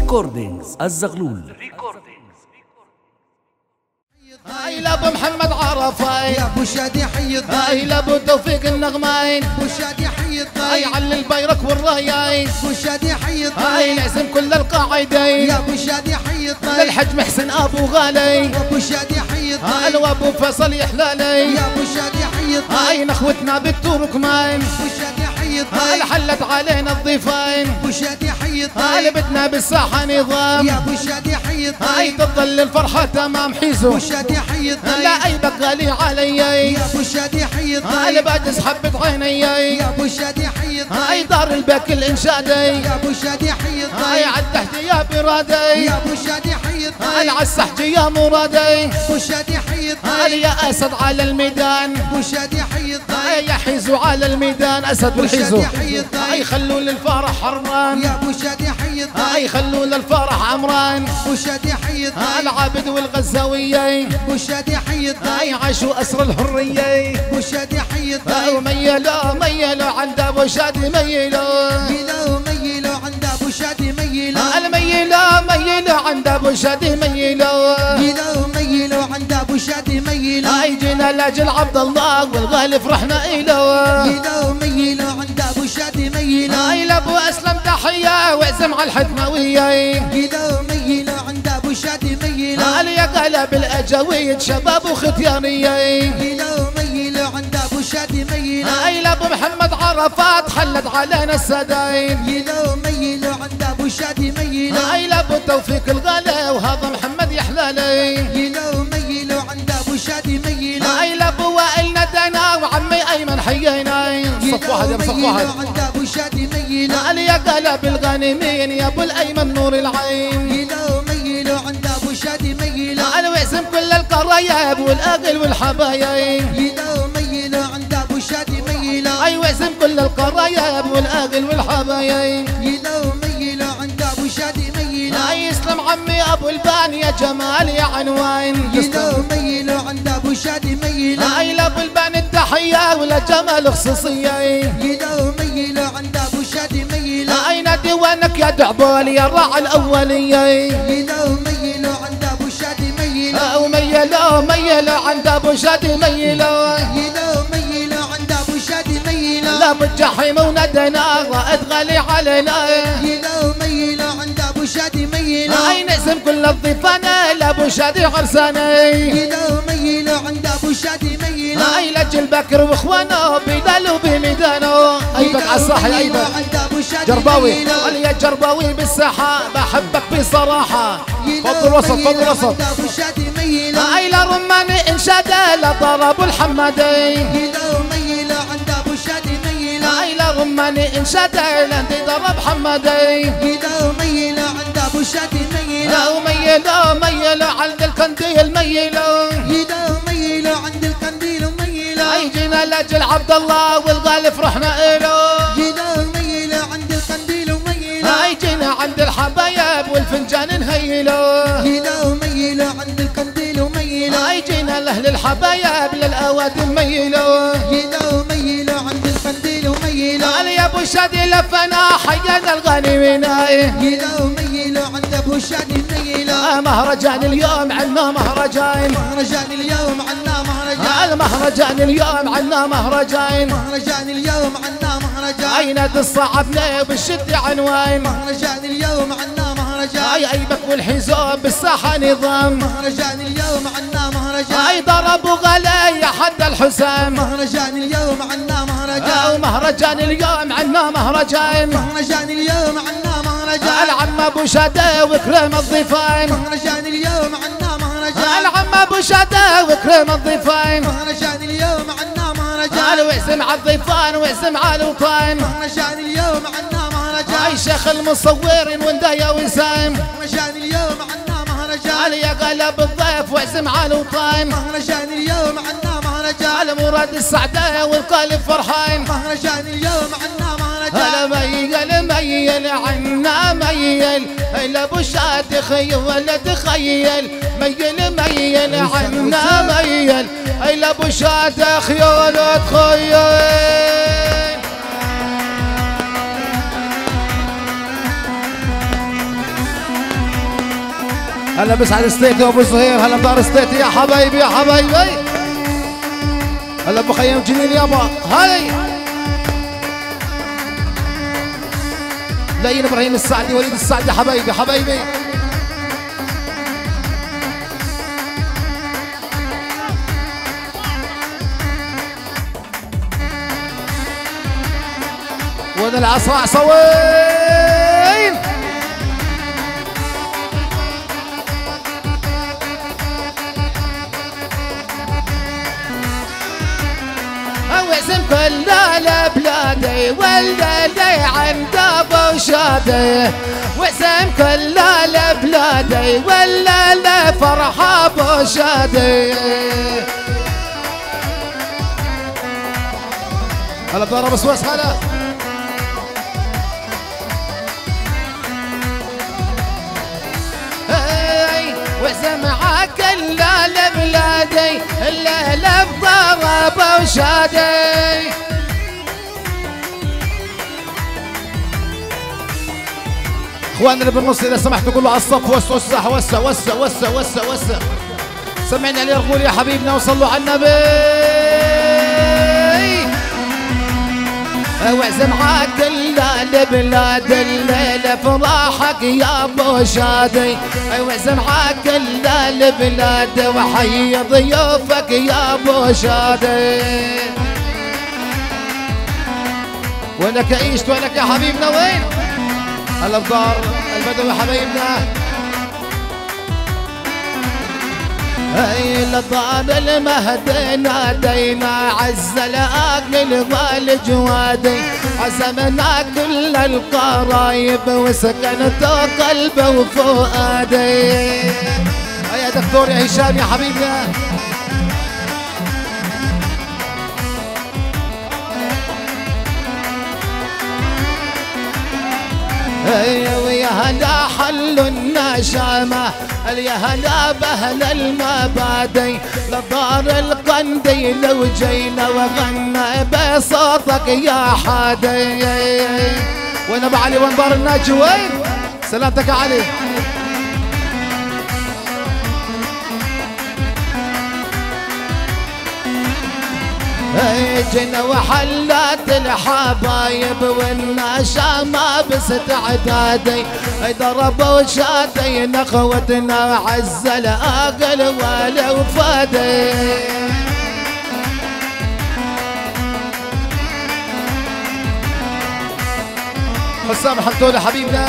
ريكوردينجز الزغلول. هاي لابو محمد عرفاي يا ابو شادي حي الضاي، هاي لابو توفيق النغماين، ابو شادي حي الضاي، هاي علي البيرك والرايين، ابو شادي حي الضاي، هاي نعزم كل القاعدين، يا ابو شادي حي الضاي، للحج محسن ابو غالي، ابو شادي حي الضاي، وابو فيصل يحلالي، يا ابو شادي حي الضاي، هاي نخوتنا بالتركمان، ابو شادي حي الضاي، حلت علينا الضيفين، ابو شادي حي الضاي، هاي بدنا بالساحه نظام، يا ابو شادي حي الضاي، هاي تظل الفرحه تمام حيزو، ابو شادي حي الضاي، لا اي بقالي علي، يا ابو شادي حي الضاي، هاي بعد حبة عيني، يا ابو شادي حي الضاي، هاي دار البك الانشادي، يا ابو شادي حي الضاي، هاي عالتحت يا برادي، يا ابو شادي حي الضاي، هاي عالسحج يا مرادي، ابو شادي حي الضاي، هاي يا اسد على الميدان، ابو شادي حي الضاي، هاي يا حيزو على الميدان، اسد والحيزو، هاي خلوا للفرح حران، يا ابو شادي حي الضاي، هاي خلوا للفرح عمران، ابو شادي حي الضاي، هاي العابد والغزاوية، ابو شادي حي الضاي، هاي عاشوا اسر الحرية، ابو شادي حي الضاي، وميلوا عند ابو شادي ميلوا، ميلوا عند ابو شادي ميلوا، ميلوا عند ابو شادي ميلوا، ميلوا عند ابو شادي ميلوا، هاي جينا لاجل عبد الله والغالي فرحنا إله، ميلوا عند ابو شادي ميلوا، هاي لابو اسلم تحيه واعزم على الحتمويه، ميلوا عند ابو شادي ميلوا، هاي يا قلب الاجاويد شباب وختيانيه، ميلوا عند ابو شادي ميلوا، هاي لابو محمد عرفات حلت علينا السداين، ميلوا عند ابو شادي ميلوا، هاي لابو توفيق الغالي وهذا محمد يحلالي، ميلوا عند ابو شادي ميلوا، هاي لابو وائل ندينا وعمي ايمن حيينا، صف واحد يا صف واحد، عند ابو شادي ميلوا، هاي يا قلب الغانمين يا ابو الايمن نور العين، ميلوا عند ابو شادي ميلوا، هاي واسم كل القرايب والاهل والحبايب، ميلوا عند ابو شادي ميلوا، هاي واسم كل القرايب والاهل والحبايب، ميلوا عند ابو شادي ميلوا، هاي يسلم عمي ابو البان يا جمال يا عنوان، ميلوا عند ابو شادي ميلوا، هاي لابو البان التحيه ولا جمال خصوصيه، ميلوا عند ابو شادي ميلوا، هاي ديوانك يا دعبول يا الراعي الاوليه، ميلوا عند ابو شادي ميلوا، وميلوا عند ابو شادي ميلوا، ميلوا عند ابو شادي ميلوا، لابو الجحيم وندنا رائد غالي علينا، ميلوا عند ابو شادي ميلوا، هاي نقسم كل الضيفان لابو شادي عرساني، ميلوا عند ابو شادي ميلوا، هاي لجل بكر واخوانه بيدلوا بميدانه، ايبك على الصاحي ايبك جرباوي، يا جرباوي بالساحه بحبك بصراحه، فضل وسط فضل وسط، هاي لرماني انشاده لضرب الحمادي، ميلوا عند ابو شادي ميلوا، هاي لرماني انشاده لندي ضرب حمادي، ميلوا عند ابو شادي ميلوا، وميلوا عند القنديل ميلوا، ميلوا عند القنديل ميلوا، هاي جينا لاجل عبد الله والغالي فرحنا إله، ميلوا عند القنديل ميلوا، هاي جينا عند الحبايب والفنجان نهيلوا، ميلوا عند القنديل ميلوا، هاي جينا لاهل الحبايب للاوادم ميلوا، ميلوا عند القنديل ميلوا، هاي يا ابو شادي لفنا حيانا الغانمين، ميلوا عند ابو شادي ميلوا، مهرجان اليوم عنا مهرجان، مهرجان اليوم عنا مهرجان، المهرجان اليوم عنا مهرجان، مهرجان اليوم عنا مهرجان، هاي نادي الصعبنا بالشد عنوان، مهرجان اليوم عنا مهرجان، هاي ايبك والحزام بالساحه نظام، مهرجان اليوم عنا مهرجان، هاي ضربوا غالي حد الحسام، مهرجان اليوم عنا مهرجان، ومهرجان اليوم عنا مهرجان، مهرجان اليوم عنا مهرجان، العم ابو شاده وكريم الضيفين، مهرجان اليوم عنا مهرجان، العم ابو شاده وكريم الضيفين، مهرجان اليوم عنا مهرجان، واقسم على الضيفان واقسم على الوطين، مهرجان اليوم عنا مهرجان، هاي شيخ المصورين وندا يا وسام، مهرجان اليوم عنا مهرجان، يا قلب الضيف واقسم على الوطين، مهرجان اليوم عنا مهرجان، مراد السعداء والقلب فرحان، مهرجان اليوم عنا مهرجان، هلا ميل عنا ميل، هلا ابو شاد خي ولا تخيل، ميل عنا ميل، هلا ابو شاد خيول تخيل. هلا بسعد ستيتي وابو زهير، هلا بدار ستيتي يا حبايبي يا حبايبي. هلا بخيم جنين يابا هاي. لين ابراهيم السعدي، وليد السعدي حبايبي حبايبي. وين العصا عصوين. واسم كل البلادي واللي عند ابو شادي، واسم كل البلادي واللي فرح ابو شادي. هلا بضرب وسوس هلا. وسمع كل البلادي اللي بضرب وشادي. اخواننا اللي بالنص اذا سمحتوا قولوا على الصف وسع وسع وسع وسع وسع وسع. سمعنا علي الغول يا حبيبنا وصلوا على النبي. وسمع كل البلاد الليله فرحك يا ابو شادي. وسمع كل البلاد وحي ضيوفك يا ابو شادي. وينك عيشت وينك يا حبيبنا وين؟ هلا بدار البدوي حبايبنا. هي لدار المهد نادينا عز الاقل والجوادي. عزمنا كل القرايب وسكنت قلبه وفؤادي. يا دكتور يا هشام يا حبيبنا. ويا هلا حلوا النشامة، يا هلا بأهل المبادئ. لدار القنديل وجينا وغنى بصوتك يا حادي. وين ابو علي وين دار الناجي وين؟ سلامتك يا علي. جينا وحلت الحبايب والنشامة باستعدادي. ضربوا شادي نخوتنا عز الاقل والوفادي. حسام حمدولي حبيبنا.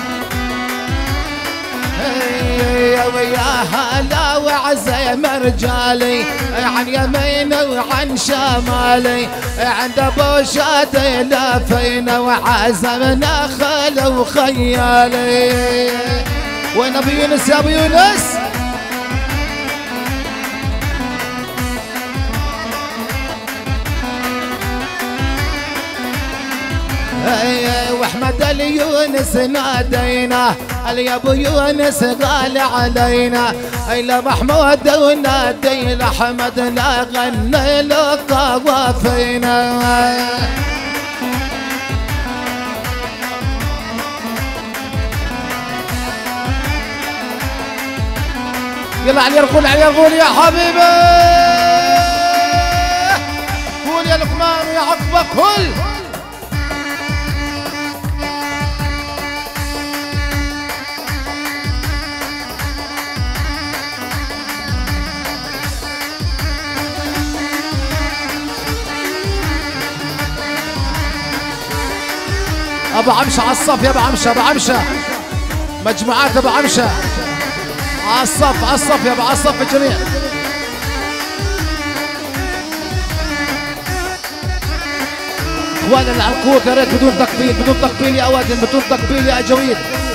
ويا هلا وعزيم رجالي عن يمين وعن شمالي. عند ابو شادي لفينا وعزمنا خل وخيالي. وين ابو يونس يا ابو يونس؟ واحمد اليونس نادينا يا ابو يونس غالي علينا. لا محمود ونادي لاحمد لا غني له قوافينا. يلا علي الغول علي الغول يا حبيبي. قول يا لقمان ويا عقبك كل. ابو عمشه على الصف يا ابو عمشه. ابو عمشه مجموعات ابو عمشه على الصف على الصف يا ابو على الصف الجميع. اخوانا العنقود يا ريت بدون تقبيل بدون تقبيل يا اوادم بدون تقبيل يا اجاويد.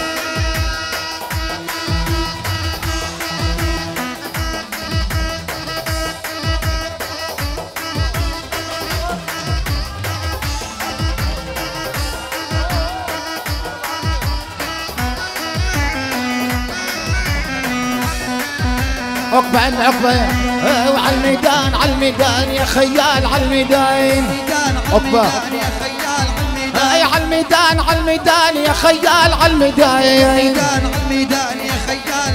عقبة عنا عقبة وعلى الميدان على الميدان يا خيال على الميدان. عقبة على الميدان على الميدان يا خيال على الميدان.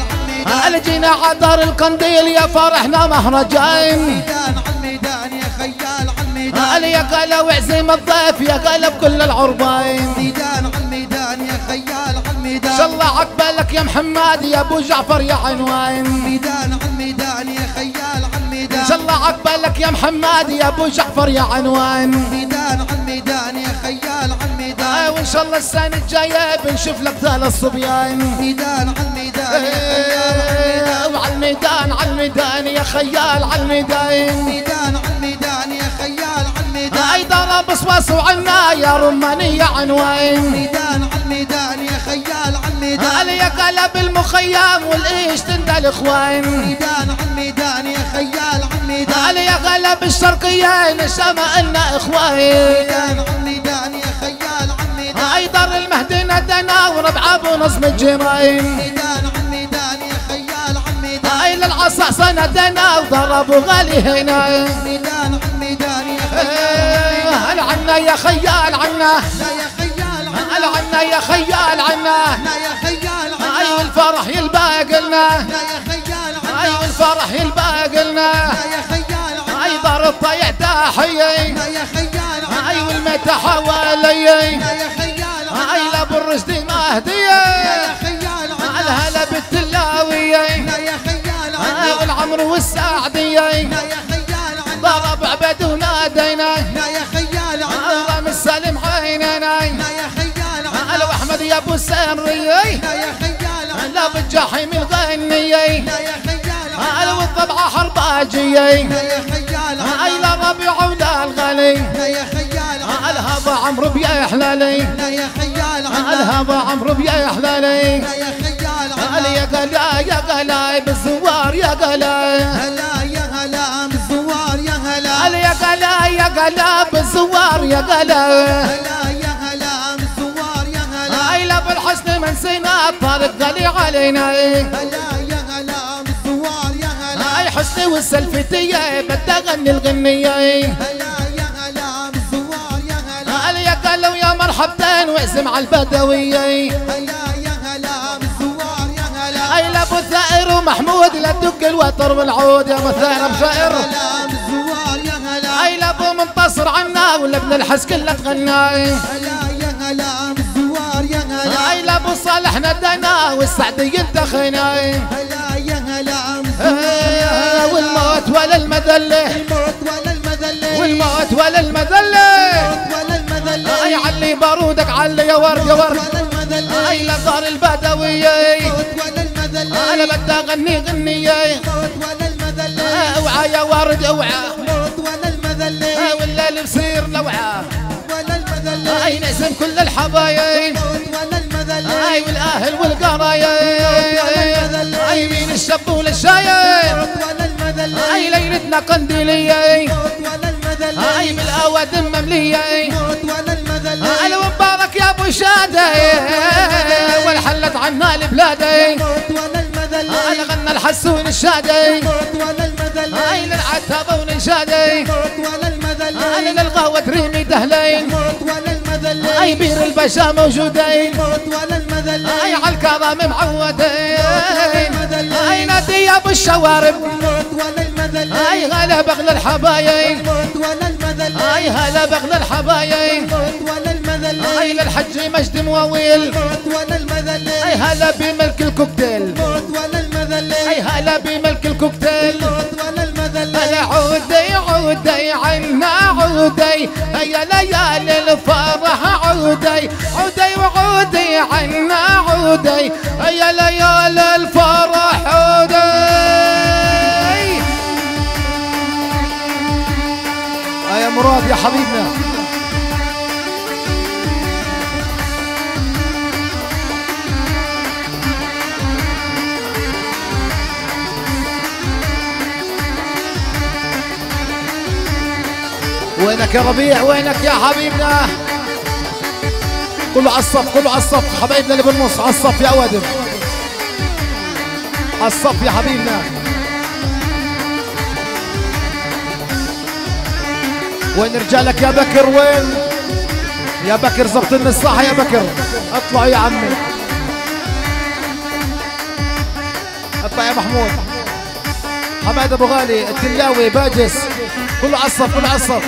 جينا عدار القنديل يا فرحنا مهرجان ميدان عالميدان يا خيال عالميدان يا قلا وعزيم الضيف يا قلا بكل العربين ميدان عالميدان يا خيال عالميدان ان شاء الله عقبالك يا محمد يا ابو جعفر يا عنوان ميدان عالميدان يا خيال عالميدان ان شاء الله عقبالك يا محمد يا ابو جعفر يا عنوان ميدان عالميدان يا خيال عالميدان وان شاء الله السنه الجايه بنشوف لك ثلاث صبيان ميدان عالميدان يا خيال عالميدان وعالميدان عالميدان يا خيال عالميدان ميدان عالميدان يا خيال عالميدان اي ضرب صواص وعنا يا رماني يا عنوان ميدان عالميدان يا خيال عالميدان يا قلب المخيم والايش تندى الاخوان ميدان عالميدان يا خيال عالميدان يا قلب الشرقيين الشمال لنا اخوان ميدان عالميدان يا خيال عالميدان اي دار المهدي ندنا وربع ابو نصب الجرايم ميدان عالميدان يا خيال عالميدان اي للعصا سندنا وضربوا غالي هنا ميدان عالميدان يا خيال هل عنا يا خيال عنا لا يا خيال هل عنا يا خيال عنا لا يا خيال اي والفرح يلباق لنا لا يا خيال اي والفرح يلباق لنا لا يا خيال اي دار الطيع تحيي لا يا خيال اي والمتى حوالي لا يا خيال اي لابو الرشدي لا مهديه يا خيال الهلا بالتلاويه لا يا خيال والعمر والسعديه لا يا خيال ضرب عبد ونادينا لا يا خيال رام السالم عيننا لا يا خيال على احمد يا ابو السري لا يا خيال لا بالجحيم الغني لا يا خيال على والضبعه حرباجي لا يا خيال اي لا ربيع ولا الغلي لا يا خيال الهضا عمرو بيا حلالي لا يا خيال الهضا عمرو بيا حلالي لا يا خيال يا قلا يا قلا بالزوار يا قلا هلا يا هلا بالزوار يا هلا يا قلا يا قلا بالزوار يا قلا هلا يا هلا بالزوار يا هلا اي لا بالحسن من سينا طارق غالي علينا هلا يا هلا بالزوار يا هلا اي حسني والسلفتية بدي اغني الغنية هلا يا هلا بالزوار يا هلا يا قالوا يا مرحبتين واعزم على البدوية هلا يا هلا بالزوار يا هلا اي لابو ثائر ومحمود لا تدق الوتر والعود يا ابو ثائر مشاعر هلا بالزوار يا هلا اي لابو منتصر عنا ولا ابن الحس كله تغنى هلا يا هلا بالزوار يا هلا اي لابو صالح ندنا والسعدي الدخينا هلا يا هلا بالزوار والموت ولا المذلة الموت ولا المذلة والموت ولا المذلة ولا المذلة اي علي بارودك علي يا ورد يا ورد ولا المذلة اي لدار البدوية موت ولا المذلة انا بدي اغني غنية موت ولا المذلة اوعى يا ورد اوعى موت ولا المذلة والليل بصير لوعى ولا المذلة اي نقسم كل الحبايب موت ولا المذلة اي والاهل والقرايب اي مين الشاب والشايب موت ولا المذلة اي ليلتنا قنديلية موت ولا المذلة اي بالاوادم مملية موت ولا المذلة اي ومبارك يا ابو شادي والحلت عنا البلادي موت ولا المذلة انا غنى الحسون الشادي موت ولا المذلة اي للعتابة ونشادي موت ولا المذلة انا للقهوة ريمي دهلين موت ولا المذلة اي بير البشا موجودين موت ولا المذلة اي عالكرام معودين المذلة اي نادي يا ابو الشوارب موت ولا المذلة اي هلا بغل الحبايب موت ولا المذلة اي هلا بغل الحبايب موت ولا المذلة اي للحج مجد مواويل موت ولا المذلة اي هلا بملك الكوكتيل موت ولا المذلة اي هلا بملك الكوكتيل موت ولا المذلة هلا عودي عودي عنا عودي هيا ليالي الفرح عودي عودي وعودي عنا عودي هيا ليالي الفرح عودي يا مراد يا حبيبنا وينك يا ربيع وينك يا حبيبنا كله على الصف كله على الصف حبايبنا اللي بالنص على الصف يا اوادم على الصف يا حبيبنا وين رجالك يا بكر وين يا بكر زبط لنا الساحه يا بكر اطلعوا يا عمي ارفع يا محمود. حماد ابو غالي، التلاوي، باجس، كله عصف كله عصف.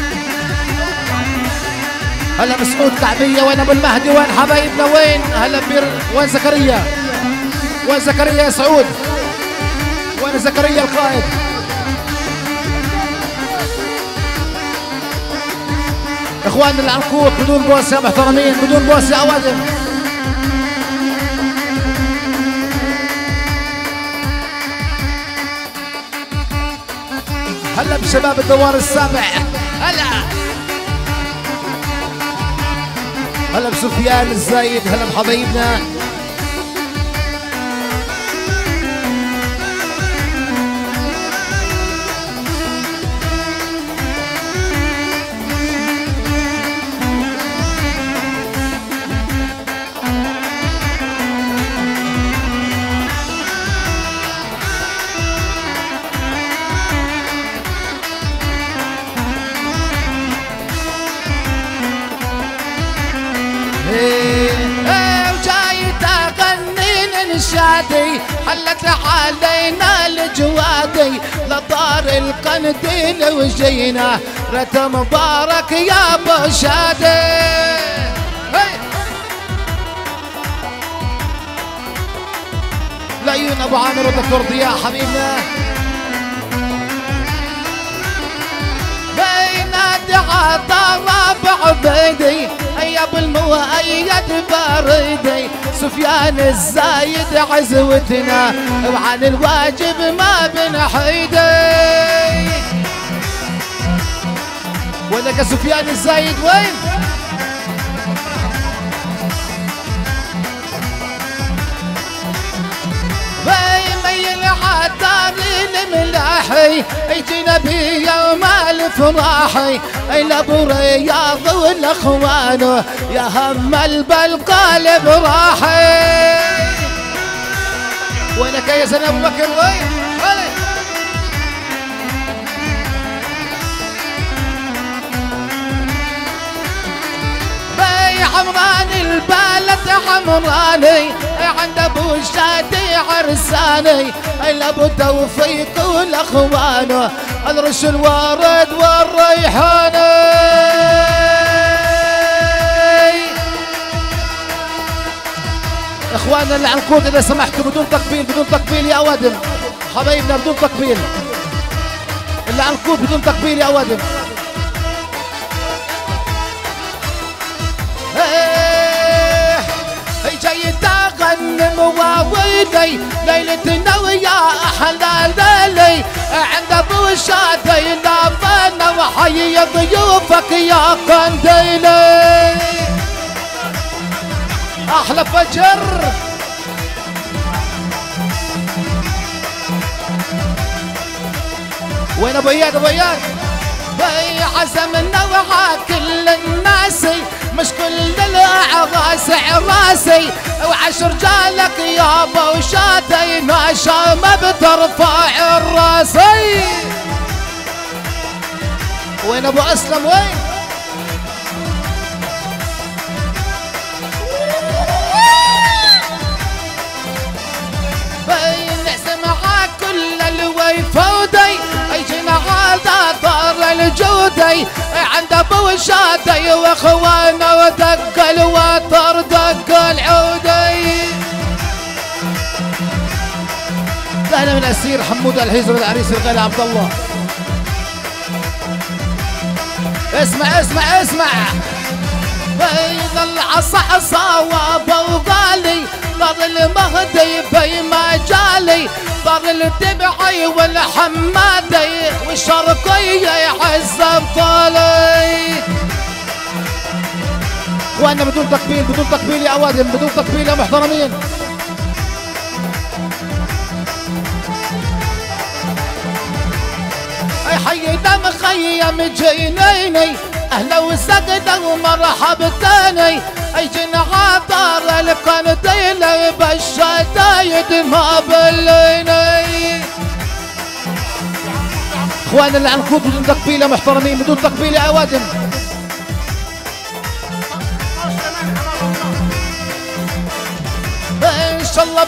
هلا مسعود كعبيه، وين ابو المهدي، وين حبايبنا، وين هلا وين زكريا، وين زكريا يا سعود، وين زكريا القائد. اخواننا العنقود بدون بوس يا محترمين، بدون بوس يا اوادم. هلا بشباب الدوار السابع، هلا بسفيان الزايد، هلا بحبايبنا. شادي حلت علينا الجوادي لطار القنديل وجينا رت مبارك يا ابو شادي. لعيون ابو عامر ودكتور ضياء حبيبنا. بينادي عطا عبيدي يا ابو المؤيد باردي سفيان الزايد عزوتنا وعن الواجب ما بنحيدي. وينك سفيان الزايد وين؟ بيميل عالدار الملاحي يجينا بيوم الفراحي لابو رياض والاخوان يا هم القلب راحي. وينك يا زين ابو بكر وين؟ عمران البلد عمراني عند ابو شادي عرساني لابو توفيق والاخوان الرش الورد والريحاني. اخواننا العنقود اذا سمحتوا بدون تقبيل، بدون تقبيل يا اوادم حبايبنا، بدون تقبيل. العنقود بدون تقبيل يا اوادم. جاي تغنم واويلي ليلتنا ويا احلى ليلي عند ابو شادي لافنا وحي ضيوفك يا قنديلي. احلى فجر. وين ابو اياد؟ ابو اياد عزمنا وعا كل الناس مش كل الاعراس عراسي وعش رجالك يا ابو شادي ناشا ما بترفع الراسي. وين ابو اسلم وين؟ بنعزم مع كل الويفودي يجينا هذا دار الجودي عند ابو شادي واخوانا ودق الوتر دق العودي. اهلا من اسير حمود الهيزر العريس الغالي عبد الله. اسمع اسمع اسمع. بين العصا وابو غالي دار المهدي بما جالي دار الدبعي والحمادي والشرقية يعز ابطالي. وانا بدون تقبيل، بدون تقبيل يا اوادم، بدون تقبيل يا محترمين. حينا مخيم جينيني اهلا وسهلا ومرحبتاني يجينا عطار القنديل بالشدايد ما بليني. اخوانا العنقود بدون تقبيل يا محترمين، بدون تقبيل يا اوادم. شاء الله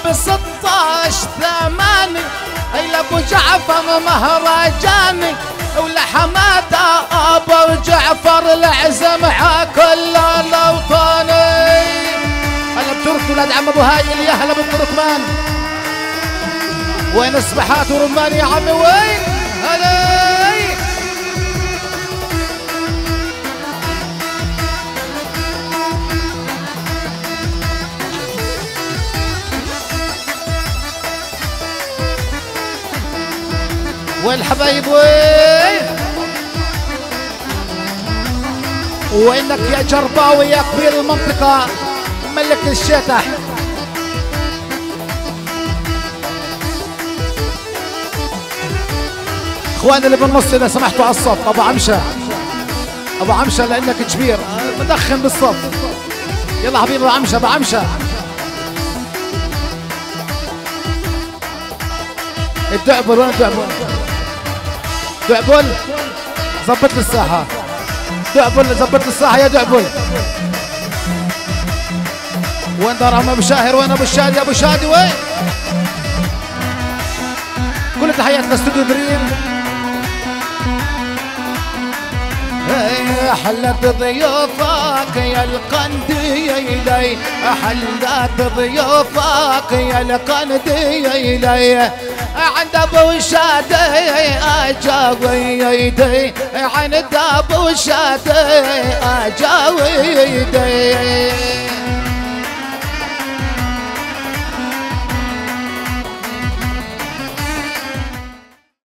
ب16/8 إلى أبو جعفر مهرجاني ولا حمادة أبو جعفر العزم على كل الأوطاني. هلا بترك ولاد عم أبو هايل يا هلا بالتركمان. وين السبحات ورمان يا عمي وين؟ هلا والحبايب وين؟ وينك يا جرباوي يا كبير المنطقة ملك الشتح. اخواني اللي بالنص اذا سمحتوا على الصف. ابو عمشة ابو عمشة لانك كبير مدخن بالصف. يلا حبيبي ابو عمشة ابو عمشة. الدعبل وين الدعبل؟ دعبل ظبط لي الساحة. دعبل ظبط لي الساحة يا دعبل. وين دار عم ابو شاهر؟ وين ابو الشادي؟ ابو شادي وين؟ كل تحياتنا استوديو دريم. حلت ضيوفك يا القنديلي حلت ضيوفك يا القنديلي عند ابو شادي اجاويدي عند ابو شادي اجاويدي